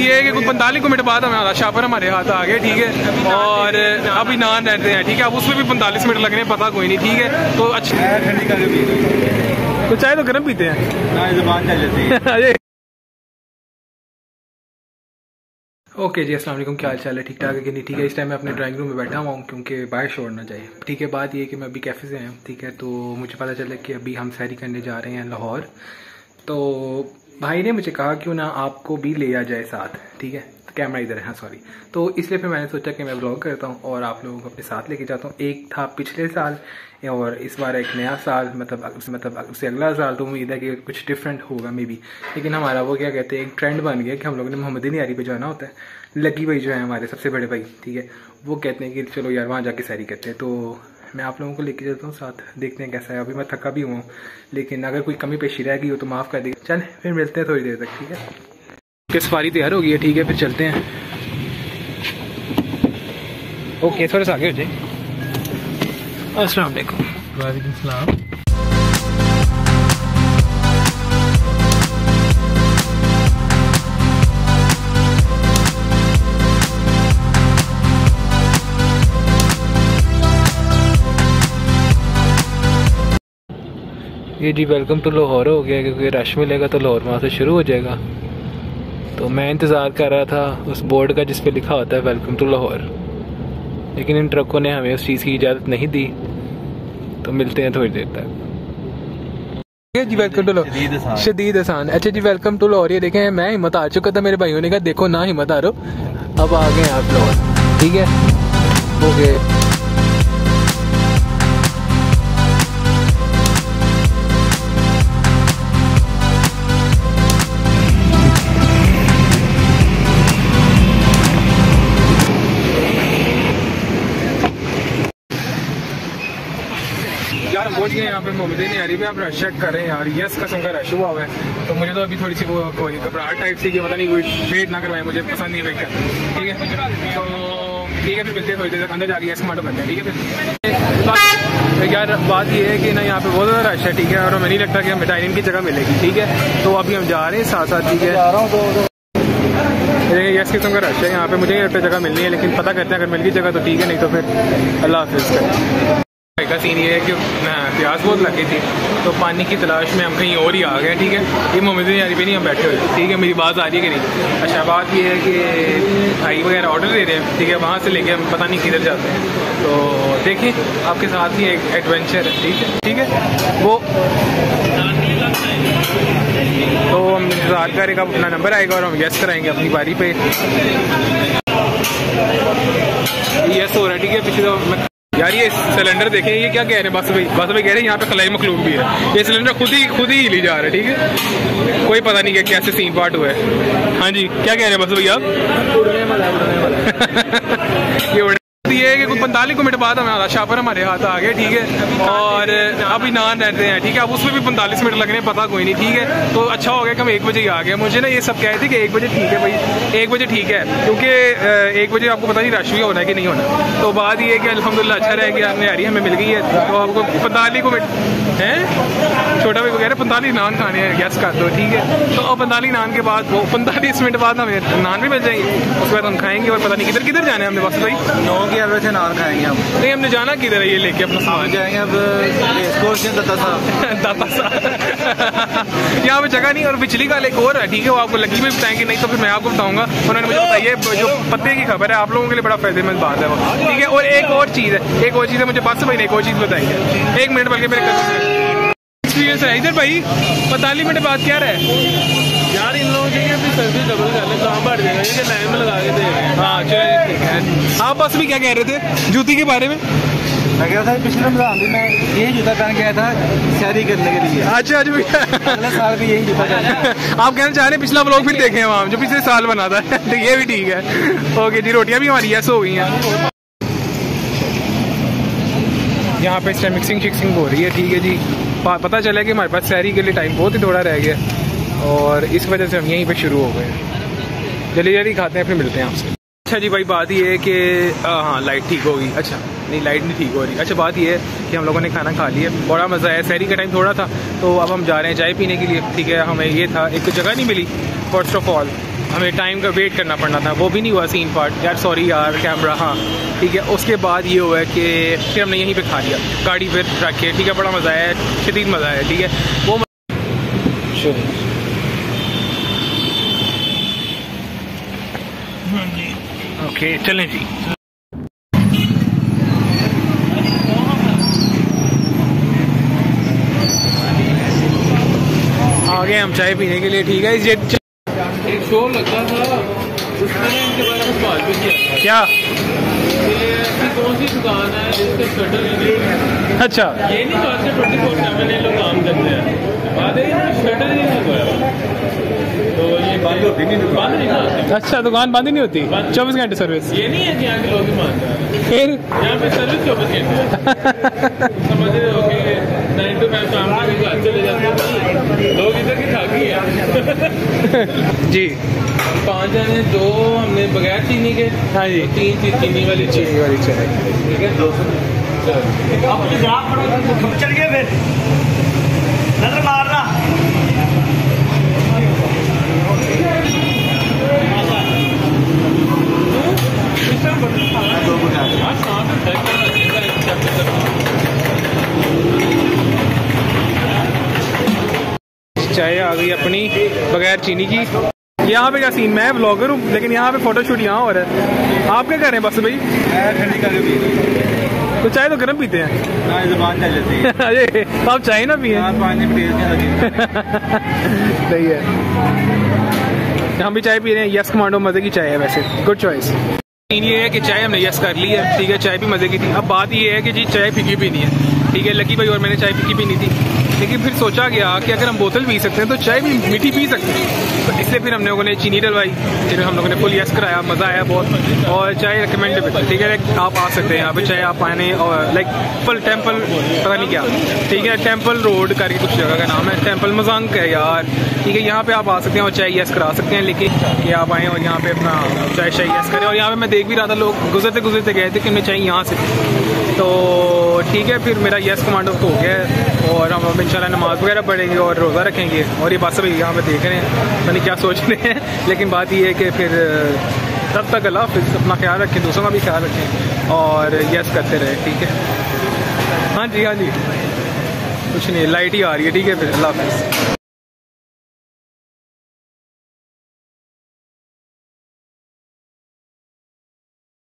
ये है कि कुछ 45 मिनट बाद हमारा शापर हमारे हाथ आ गए, ठीक है। और अभी नान रहते हैं, ठीक है। अब उसमें भी 45 मिनट लगने पता कोई नहीं, ठीक है। तो अच्छा तो चाय तो गर्म पीते हैं। ओके जी, अस्सलाम वालेकुम, क्या हाल चाल है? ठीक ठाक है कि नहीं? ठीक है। इस टाइम मैं अपने ड्राइंग रूम में बैठा हुआ हूँ क्योंकि बाहर शोर ना जाए, ठीक है। बात ये कि मैं अभी कैफ़े से आया हूँ, ठीक है। तो मुझे पता चला कि अभी हम सैरी करने जा रहे हैं लाहौर। तो भाई ने मुझे कहा क्यों ना आपको भी ले आ जाए साथ, ठीक है। तो कैमरा इधर है, हाँ सॉरी। तो इसलिए फिर मैंने सोचा कि मैं व्लॉग करता हूँ और आप लोगों को अपने साथ लेके जाता हूँ। एक था पिछले साल और इस बार एक नया साल, मतलब उससे अगला साल। तो उम्मीद है कि कुछ डिफरेंट होगा मे बी। लेकिन हमारा वो क्या कहते हैं, एक ट्रेंड बन गया कि हम लोगों ने मोहम्मदी नियारी पे जाना होता है। लकी भाई जो है हमारे सबसे बड़े भाई, ठीक है, वो कहते हैं कि चलो यार वहाँ जाके सैरी करते हैं। तो मैं आप लोगों को लेके जाता हूँ साथ, देखते हैं कैसा है। अभी मैं थका भी हुआ हूँ, लेकिन अगर कोई कमी पेशी रह गई हो तो माफ़ कर देगी। चल फिर मिलते हैं थोड़ी देर तक, ठीक है। कि सवारी तैयार हो गई है, ठीक है, फिर चलते हैं। ओके, थोड़ा सा आगे हो जाए। अस्सलाम वालेकुम। वालेकुम सलाम। ये जी वेलकम टू लाहौर हो गया, क्योंकि रश मिलेगा तो लाहौर वहाँ से शुरू हो जाएगा। तो मैं इंतज़ार कर रहा था उस बोर्ड का जिस पे लिखा होता है वेलकम टू लाहौर, लेकिन इन ट्रकों ने हमें उस चीज़ की इजाज़त नहीं दी। तो मिलते हैं थोड़ी देर तक। जी वेलकम टू लाहौर, शदीद आसान। अच्छा जी, वेलकम टू लाहौर। ये देखें, मैं हिम्मत आ चुका था, मेरे भाइयों ने कहा देखो ना हिम्मत आ रो, अब आ गए आप लाहौर, ठीक है। ओके यार, हम पहुंच गए यहाँ पे मोहम्मदी नियारी पे। आप रश चेक कर रहे हैं यार, यस कसम का रश हुआ है। तो मुझे तो अभी थोड़ी सी वो घबराहट टाइप सी कि पता नहीं कोई वेट ना करवाए, मुझे पसंद नहीं वेट करना, ठीक है। तो ठीक है, फिर मिलते हैं थोड़ी देर तक, अंदर जाके यस माटो करते हैं, ठीक है। फिर यार बात ये है कि ना यहाँ पे बहुत ज़्यादा रश है, ठीक है। और हमें नहीं लगता कि हमें डाइनिंग की जगह मिलेगी, ठीक है। तो अभी हम जा रहे हैं साथ साथ, ठीक है। यस किस्म का रश है यहाँ पे, मुझे नहीं लगता जगह मिलनी है, लेकिन पता करते हैं अगर मिल गई जगह तो ठीक है, नहीं तो फिर अल्लाह हाफिज़ कर। का सीन ये है कि प्यास बहुत लगी थी, तो पानी की तलाश में हम कहीं और ही आ गए, ठीक है। ये मोहम्मदी नियारी पे नहीं हम बैठे हुए, ठीक है। मेरी बात आ रही है कि नहीं? अच्छा, बात ये है कि भाई वगैरह ऑर्डर दे रहे हैं, ठीक है। वहाँ से लेके हम पता नहीं किधर जाते हैं। तो देखें, आपके साथ ही एक एडवेंचर है, ठीक है, ठीक है। वो तो हम इंतजार करेंगे, अपना नंबर आएगा और हम गेस कराएंगे अपनी बारी पे। यस हो रहा है, ठीक है। पिछले तो यार ये सिलेंडर देखें, ये क्या कह रहे हैं, बस भाई कह रहे हैं यहाँ पे खलाई मखलूक भी है। ये सिलेंडर खुद ही हिली जा रहा है, ठीक है। कोई पता नहीं कि कैसे सीन पार्ट हुआ है। हाँ जी, क्या कह रहे हैं बस भैया आप? ये है कि कुछ 45 मिनट बाद हमारा शापर हमारे हाथ आ गए, ठीक है। और अभी नान रहते हैं, ठीक है। अब उसमें भी 45 मिनट लगने पता कोई नहीं, ठीक है। तो अच्छा हो गया कि हम 1 बजे ही आ गए। मुझे ना ये सब कहे थे कि 1 बजे ठीक है भाई, 1 बजे ठीक है, क्योंकि 1 बजे आपको पता नहीं रश भी होना है कि नहीं होना। तो बात ये है कि अल्हम्दुलिल्लाह अच्छा रह गया, नियारी हमें मिल गई है। तो आपको 45 मिनट है, छोटा भाई वगैरह 45 नान खाने हैं, गैस कर दो, ठीक है। तो 45 नान के बाद वो 45 मिनट बाद हमें नान भी मिल जाएंगे, उसके बाद हम खाएंगे। और पता नहीं किधर जाना है हमने, बस भाई 9 के एवरेज से नान खाएंगे हम। नहीं, हमने जाना किधर है ये लेके अपना सामान? जाएंगे अब दाता साहब। यहाँ पे जगह नहीं। और बिजली का एक और है, ठीक है, वो आपको लगी भी बताएंगे, नहीं तो फिर मैं आपको बताऊंगा। उन्होंने मुझे बताइए जो पत्ते की खबर है, आप लोगों के लिए बड़ा फायदेमंद बात है वो, ठीक है। और एक और चीज़ है, मुझे बस भाई ने एक और चीज़ बताई है। 1 मिनट बल्कि मेरे एक्सपीरियंस है इधर भाई। 45 मिनट बाद क्या रहा यार, इन लोगों के अपनी सर्विस डबल कर ले, काम बढ़ जाएगा, ये लाइन में लगा के दे रहे हैं। हाँ चलिए, ठीक है। आप बस भी क्या कह रहे थे जूती के बारे में? मैं कह रहा था पिछले रमजान में मैं यही जूता पहन के आया था सैरी करने के लिए। अच्छा अगले साल भी यही जूता पहना। आप कहना चाह रहे हैं पिछला ब्लॉग फिर देखें हम जो पिछले साल बना था। तो ये भी ठीक है। ओके जी, रोटियां भी हमारी ऐसे हो गई हैं। यहाँ पे इस टाइम मिक्सिंग हो रही है, ठीक है जी। पता चला कि हमारे पास सैरी के लिए टाइम बहुत ही थोड़ा रह गया और इस वजह से हम यहीं पे शुरू हो गए। जल्दी खाते हैं, फिर मिलते हैं आपसे। अच्छा जी भाई, बात ये है कि हाँ लाइट ठीक होगी। अच्छा नहीं, लाइट नहीं ठीक हो रही। अच्छा, बात ये है कि हम लोगों ने खाना खा लिया, बड़ा मज़ा आया। सैरी का टाइम थोड़ा था, तो अब हम जा रहे हैं चाय पीने के लिए, ठीक है। हमें ये था, एक तो जगह नहीं मिली फर्स्ट ऑफ ऑल, हमें टाइम का वेट करना पड़ना था, वो भी नहीं हुआ सीन पार्ट यार, सॉरी यार कैमरा। हाँ ठीक है, उसके बाद ये हुआ है कि फिर हमने यहीं पे खा लिया गाड़ी पे रख के, ठीक है, बड़ा मज़ा आया, शदीद मज़ा आया, ठीक है वो ओके चलें जी। आ गए हम चाय पीने के लिए, ठीक है। ये एक शो लगता था उसमें इनके बारे में सवाल भी किया क्या? ऐसी कौन सी दुकान है जिसके शटर, अच्छा ये नहीं कहा 24/7 ये लोग काम करते हैं, बात है शटर नहीं लगा, तो ये बंद होती नहीं, बंद नहीं होती। अच्छा, दुकान बंद ही नहीं होती, 24 घंटे सर्विस। ये नहीं है कि यहाँ के लोग ही मानते हैं, फिर यहाँ पे सर्विस 24 घंटे है। समझ रहे हो कि 9 to 5 शाम को घर चले जाते हैं लोग, इधर की ठाकी है जी। 5 जने, 2 हमने बगैर चीनी के, हाँ जी, 3 चीनी वाली चाय, ठीक है। चल गए फिर नजर मारना। चाय आ गई अपनी बगैर चीनी की। यहाँ पे क्या सीन, मैं व्लॉगर हूँ लेकिन यहाँ पे फोटोशूट यहाँ हो रहा है। आप क्या कर रहे हैं? बस भाई ठंडी कर तो चाय तो गर्म पीते हैं। जुबान चल जाती है। अरे तो आप चाय ना पिए। पानी सही है, हम भी चाय पी रहे हैं। यस कमांडो मजे की चाय है वैसे, गुड चॉइस। सीन ये है कि चाय हमने यस कर ली है, ठीक है, चाय भी मजे की थी। अब बात ये है कि जी चाय फीकी पीनी है, ठीक है। लकी भाई और मैंने चाय फीकी पीनी थी, लेकिन फिर सोचा गया कि अगर हम बोतल पी सकते हैं तो चाय भी मीठी पी सकते हैं, तो इसलिए फिर हम लोगों ने चीनी डलवाई, फिर हम लोगों ने फुल यस कराया, मज़ा आया बहुत। और चाय रिकमेंडेबल, ठीक है, आप आ सकते हैं यहाँ पे, चाय आप आने। और लाइक फुल टेम्पल पता नहीं क्या, ठीक है, टेम्पल रोड करके कुछ जगह का नाम है, टेम्पल मजांग है यार, ठीक है। यहाँ पे आप आ सकते हैं और चाय यस करा सकते हैं, लेकिन कि आप आएँ और यहाँ पे अपना चाय यस करें। और यहाँ पे मैं देख भी रहा था लोग गुजरते गुजरते गए थे कि मैं चाय यहाँ से, तो ठीक है, फिर मेरा यस कमांडो हो गया है और हम इंशाल्लाह नमाज वगैरह पढ़ेंगे और रोज़ा रखेंगे। और ये बात सब यहाँ पे देख रहे हैं, मैंने क्या सोच रहे हैं, लेकिन बात ये है कि फिर तब तक अल्लाह हाफ़िज़, अपना ख्याल रखें, दूसरों का भी ख्याल रखें और यस करते रहे, ठीक है। हाँ जी हाँ जी, कुछ नहीं, लाइट ही आ रही है, ठीक है, फिर अल्लाह हाफ़िज़।